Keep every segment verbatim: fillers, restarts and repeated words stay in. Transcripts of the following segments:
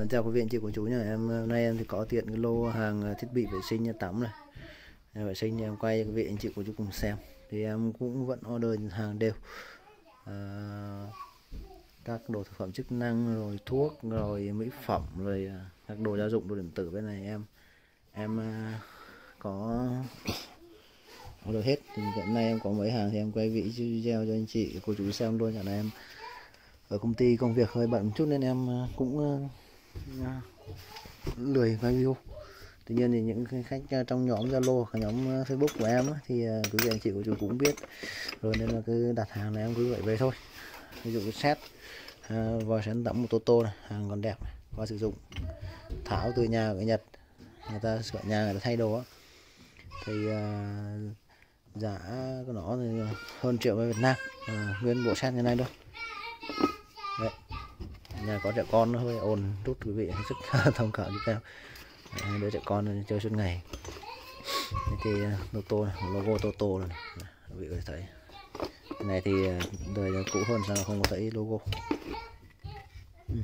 Uh, chào quý vị anh chị cô chú nhá. Em hôm nay em thì có tiện cái lô hàng thiết bị vệ sinh nhà tắm này. Vệ sinh em quay cho quý vị anh chị cô chú cùng xem. Thì em cũng vẫn order hàng đều. Uh, các đồ thực phẩm chức năng rồi thuốc rồi mỹ phẩm rồi các đồ gia dụng đồ điện tử bên này em em uh, có order hết. Thì hiện nay em có mấy hàng thì em quay vị video cho anh chị cô chú xem luôn. Hiện nay em ở công ty công việc hơi bận một chút nên em cũng uh, lười quay video. Tuy nhiên thì những khách trong nhóm Zalo, nhóm Facebook của em thì quý vị anh chị của chú cũng biết rồi, nên là cứ đặt hàng này em cứ vậy về thôi. Ví dụ cái set uh, vòi sén tắm một Toto này, hàng còn đẹp, qua sử dụng tháo từ nhà ở Nhật, người ta sửa nhà người ta thay đồ á, thì uh, giá của nó thì hơn triệu ở Việt Nam, uh, nguyên bộ set như này thôi. Đấy. Nhà có trẻ con nó hơi ồn chút, quý vị rất thông cảm giúp em. Hai đứa trẻ con chơi suốt ngày. Thì Toto này, logo Toto này, quý vị có thể thấy. Cái này thì đời cũ hơn sao không có thấy logo. Ừ.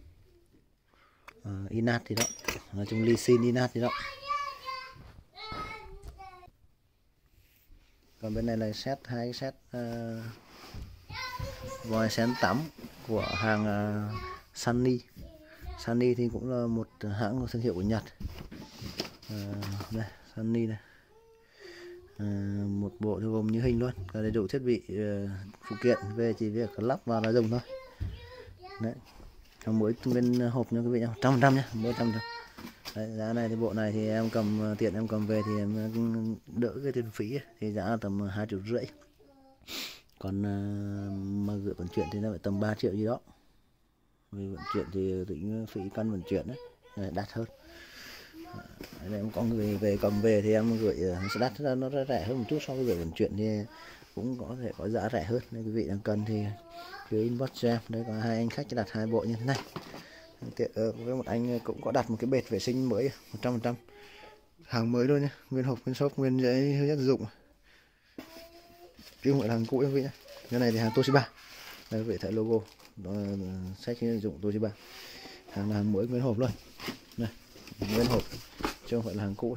À, Inat thì đó, nói chung Lee Sin Inat thì đó. Còn bên này là set hai cái set uh, vòi sén tắm của hàng uh, Sunny. Sunny thì cũng là một hãng thương hiệu của Nhật. À, đây Sunny này, à, một bộ gồm như hình luôn, có đầy đủ thiết bị uh, phụ kiện, về chỉ việc lắp vào là dùng thôi. Đấy, mỗi bên hộp nha quý vị, trăm phần trăm nhé, mỗi trăm trăm. Đấy, giá này thì bộ này thì em cầm tiện em cầm về thì em đỡ cái tiền phí, thì giá là tầm hai triệu rưỡi. Còn uh, mà gửi vận chuyển thì nó phải tầm ba triệu gì đó. Vì vận chuyển thì tính phí cân vận chuyển đấy đắt hơn. Đấy, em có người về cầm về thì em gửi sẽ đắt ra, nó rẻ hơn một chút so với gửi vận chuyển thì cũng có thể có giá rẻ hơn. Nên quý vị đang cần thì cứ inbox cho em. Đây có hai anh khách đặt hai bộ như thế này. Với một anh cũng có đặt một cái bệt vệ sinh mới một trăm phần trăm hàng mới luôn nhé, nguyên hộp nguyên shop nguyên giấy hướng dẫn sử dụng, chứ không phải là hàng cũ quý vị nhé. Cái này thì hàng Toshiba. Đây quý vị thấy logo sách sử dụng Toshiba, hàng là hàng mới nguyên hộp luôn này, nguyên hộp chứ không phải là hàng cũ.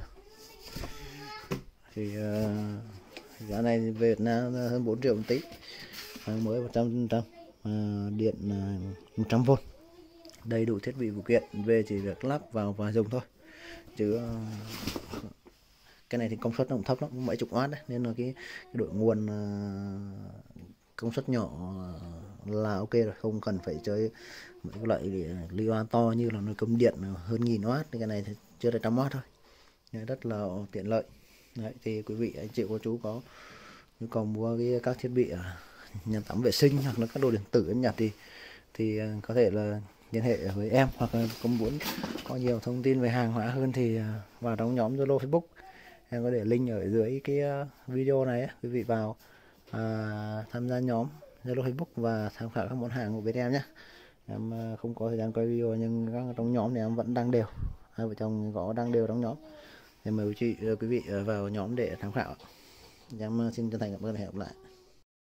Thì uh, giá này về Việt Nam hơn bốn triệu một tí, hàng mới một trăm phần trăm, uh, điện uh, một trăm vôn, đầy đủ thiết bị phụ kiện, về chỉ việc lắp vào và dùng thôi. Chứ uh, cái này thì công suất nó cũng thấp lắm, mấy chục oát đấy, nên là cái, cái đội nguồn uh, công suất nhỏ là ok rồi, không cần phải chơi mấy cái loại li oa to như là nó cấm điện hơn nghìn oát. Cái này thì chưa đầy trăm oát thôi, rất là tiện lợi. Đấy, thì quý vị anh chị cô chú có nhu cầu mua cái các thiết bị nhà tắm vệ sinh hoặc là các đồ điện tử em Nhật thì thì có thể là liên hệ với em, hoặc là có muốn có nhiều thông tin về hàng hóa hơn thì vào trong nhóm Zalo Facebook, em có để link ở dưới cái video này ấy. Quý vị vào à, tham gia nhóm Zalo Facebook và tham khảo các món hàng của bên em nhé. Em không có thời gian quay video nhưng các trong nhóm này em vẫn đăng đều, hai vợ chồng có đăng đều trong nhóm, thì mời quý chị quý vị vào nhóm để tham khảo. Em xin chân thành cảm ơn và hẹn gặp lại.